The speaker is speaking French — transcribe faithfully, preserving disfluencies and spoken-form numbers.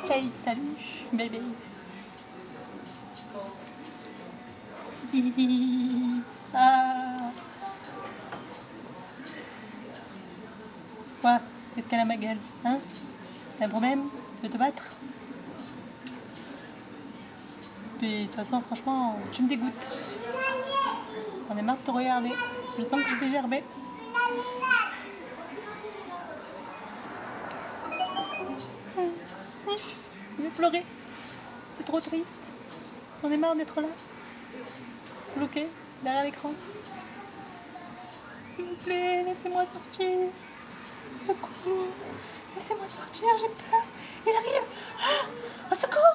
Hey, salut, bébé. Ah. Quoi? Qu'est-ce qu'elle a ma gueule? Hein? T'as un problème? Tu veux te battre? Puis de toute façon, franchement, tu me dégoûtes. On est marre de te regarder. Je sens que je t'ai gerbé. Sniff, il veut pleurer. C'est trop triste. On est marre d'être là. Bloqué derrière l'écran. S'il vous plaît, laissez-moi sortir. Secours. Laissez-moi sortir, j'ai peur. Il arrive. Ah, au secours.